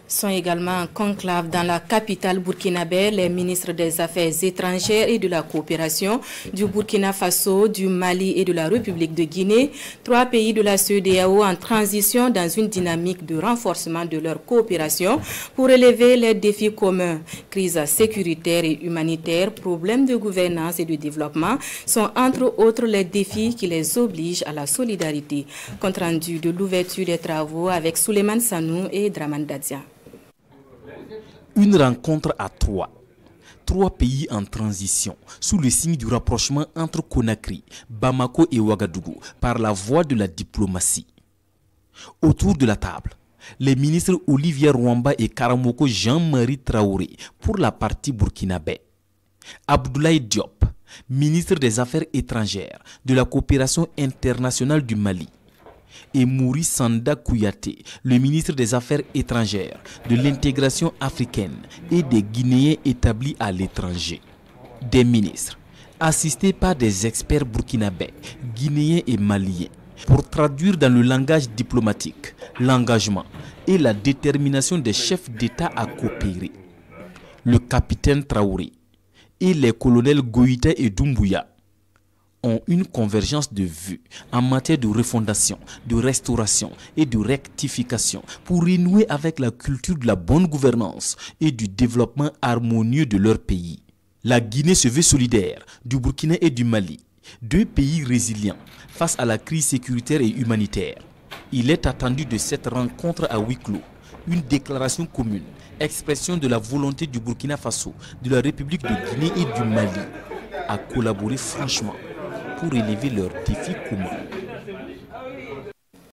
Sont également en conclave dans la capitale burkinabé les ministres des Affaires étrangères et de la coopération du Burkina Faso, du Mali et de la République de Guinée, 3 pays de la CEDEAO en transition dans une dynamique de renforcement de leur coopération pour relever les défis communs. Crise sécuritaire et humanitaire, problèmes de gouvernance et de développement sont entre autres les défis qui les obligent à la solidarité. Compte rendu de l'ouverture des travaux avec Souleymane Sanou et Draman Dadia. Une rencontre à 3 pays en transition, sous le signe du rapprochement entre Conakry, Bamako et Ouagadougou, par la voie de la diplomatie. Autour de la table, les ministres Olivier Rwamba et Karamoko Jean-Marie Traoré pour la partie burkinabé. Abdoulaye Diop, ministre des Affaires étrangères, de la coopération internationale du Mali. Et Mouri Sanda Kouyaté, le ministre des Affaires étrangères, de l'intégration africaine et des Guinéens établis à l'étranger. Des ministres, assistés par des experts burkinabés, guinéens et maliens, pour traduire dans le langage diplomatique l'engagement et la détermination des chefs d'État à coopérer. Le capitaine Traoré et les colonels Goïta et Doumbouya ont une convergence de vues en matière de refondation, de restauration et de rectification pour renouer avec la culture de la bonne gouvernance et du développement harmonieux de leur pays. La Guinée se veut solidaire du Burkina et du Mali, 2 pays résilients face à la crise sécuritaire et humanitaire. Il est attendu de cette rencontre à huis clos une déclaration commune, expression de la volonté du Burkina Faso, de la République de Guinée et du Mali à collaborer franchement pour élever leurs défis communs.